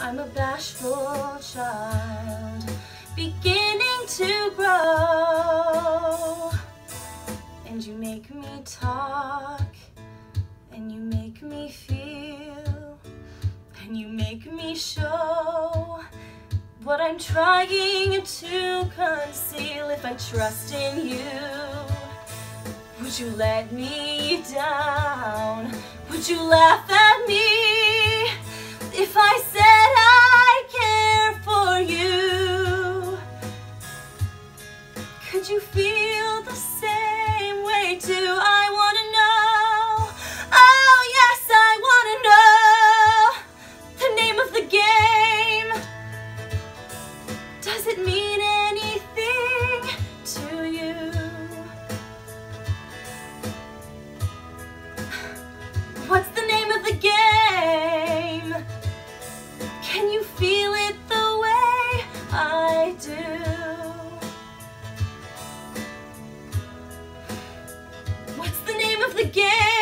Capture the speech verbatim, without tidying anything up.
I'm a bashful child, beginning to grow. And you make me talk, and you make me feel, and you make me show what I'm trying to conceal. If I trust in you, would you let me down? Would you laugh at me if I said I care for you? Could you feel the same way too? I wanna know. Oh yes, I wanna know the name of the game. Does it mean anything to you? What's the name of the game? Can you feel it the way I do? What's the name of the game?